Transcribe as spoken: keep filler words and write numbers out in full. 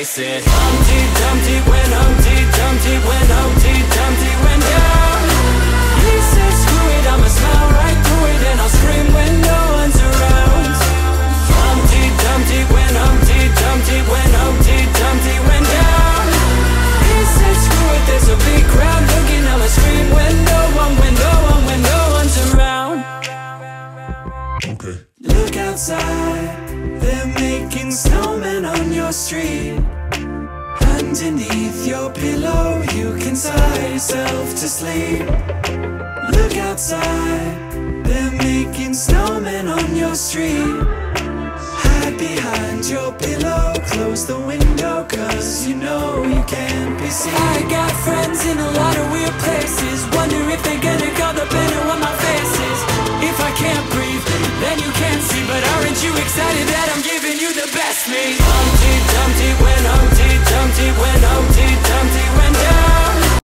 They said Humpty Dumpty when Humpty Dumpty when Humpty Dumpty went down. He said screw it, I'ma smile right through it and I'll scream when no one's around. Humpty Dumpty when Humpty Dumpty when Humpty Dumpty went down. He said screw it, there's a big crowd looking, I'ma scream when no one, when no one, when no one's around. Okay. Look outside, they're making snowmen on your street. Underneath your pillow, you can sigh yourself to sleep. Look outside, they're making snowmen on your street. Hide behind your pillow, close the window, cause you know you can't be seen. I got friends in a lot of weird places, wonder if they're gonna call the band what my face is. If I can't breathe, then you can't see, but aren't you excited that I'm giving you the best?